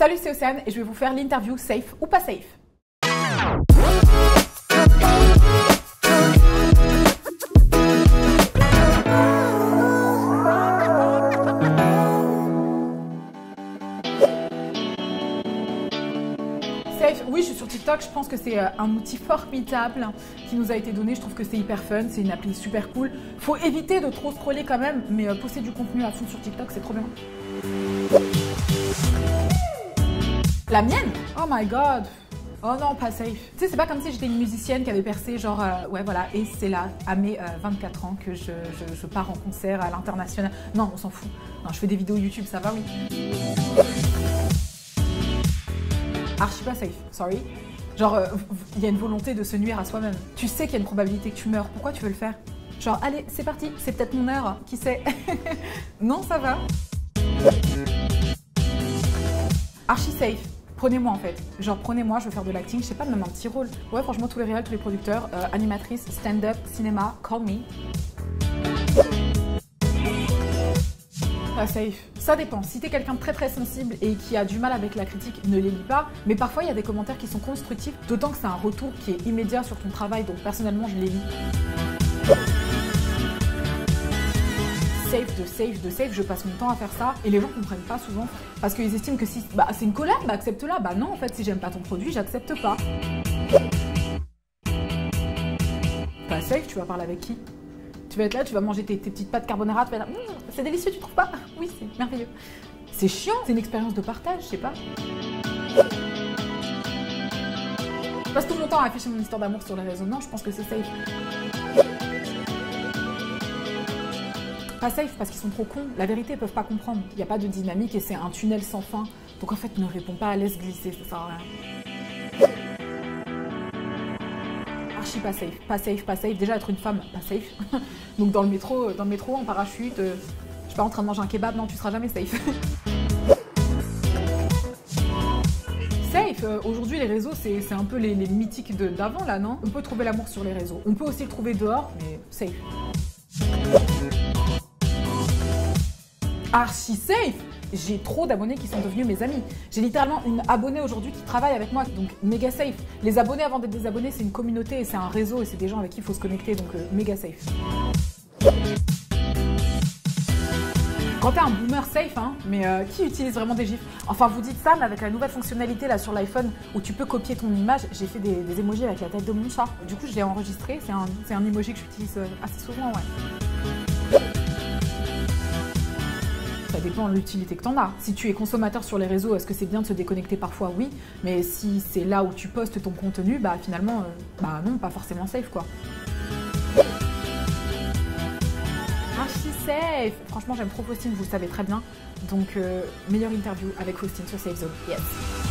Salut, c'est Océane et je vais vous faire l'interview safe ou pas safe. Safe, oui, je suis sur TikTok, je pense que c'est un outil formidable qui nous a été donné, je trouve que c'est hyper fun, c'est une appli super cool. Faut éviter de trop scroller quand même, mais poster du contenu à fond sur TikTok, c'est trop bien. La mienne? Oh my god! Oh non, pas safe. Tu sais, c'est pas comme si j'étais une musicienne qui avait percé, genre, ouais, voilà, et c'est là, à mes 24 ans, que je pars en concert à l'international. Non, on s'en fout. Non, je fais des vidéos YouTube, ça va, oui. Archi pas safe, sorry. Genre, il y a une volonté de se nuire à soi-même. Tu sais qu'il y a une probabilité que tu meurs, pourquoi tu veux le faire? Genre, allez, c'est parti, c'est peut-être mon heure, qui sait? Non, ça va. Archi safe. Prenez-moi en fait, genre prenez-moi, je veux faire de l'acting, je sais pas, même un petit rôle. Ouais, franchement, tous les réels, tous les producteurs, animatrices, stand-up, cinéma, call me. Pas safe. Ça dépend. Si t'es quelqu'un de très sensible et qui a du mal avec la critique, ne les lis pas. Mais parfois, il y a des commentaires qui sont constructifs, d'autant que c'est un retour qui est immédiat sur ton travail, donc personnellement, je les lis. Safe, je passe mon temps à faire ça et les gens comprennent pas souvent parce qu'ils estiment que si c'est une collab, accepte-la. Bah non, en fait, si j'aime pas ton produit, j'accepte pas. Pas safe, tu vas parler avec qui? Tu vas être là, tu vas manger tes petites pâtes carbonara, tu vas dire c'est délicieux, tu trouves pas? Oui, c'est merveilleux. C'est chiant, c'est une expérience de partage, je sais pas. Je passe tout mon temps à afficher mon histoire d'amour sur les réseaux. Non, je pense que c'est safe. Pas safe parce qu'ils sont trop cons. La vérité, ils peuvent pas comprendre. Il n'y a pas de dynamique et c'est un tunnel sans fin. Donc en fait, ne réponds pas, laisse glisser, ça sert à rien. Archi pas safe, pas safe, pas safe. Déjà être une femme, pas safe. Donc dans le métro, en parachute, je suis pas en train de manger un kebab, non, tu seras jamais safe. Safe, aujourd'hui les réseaux c'est un peu les mythiques d'avant là, non? On peut trouver l'amour sur les réseaux. On peut aussi le trouver dehors, mais safe. Archi safe! J'ai trop d'abonnés qui sont devenus mes amis. J'ai littéralement une abonnée aujourd'hui qui travaille avec moi, donc méga safe. Les abonnés avant d'être des abonnés, c'est une communauté et c'est un réseau et c'est des gens avec qui il faut se connecter, donc méga safe. Quand t'es un boomer safe, hein, mais qui utilise vraiment des gifs? Enfin, vous dites ça, mais avec la nouvelle fonctionnalité là sur l'iPhone où tu peux copier ton image, j'ai fait des emojis avec la tête de mon chat. Du coup, je l'ai enregistré, c'est un emoji que j'utilise assez souvent, ouais. Ça dépend de l'utilité que tu en as. Si tu es consommateur sur les réseaux, est-ce que c'est bien de se déconnecter parfois? Oui. Mais si c'est là où tu postes ton contenu, bah finalement, non, pas forcément safe quoi. Archi safe! Franchement, j'aime trop Faustine, vous le savez très bien. Donc, meilleure interview avec Faustine sur Safe Zone. Yes!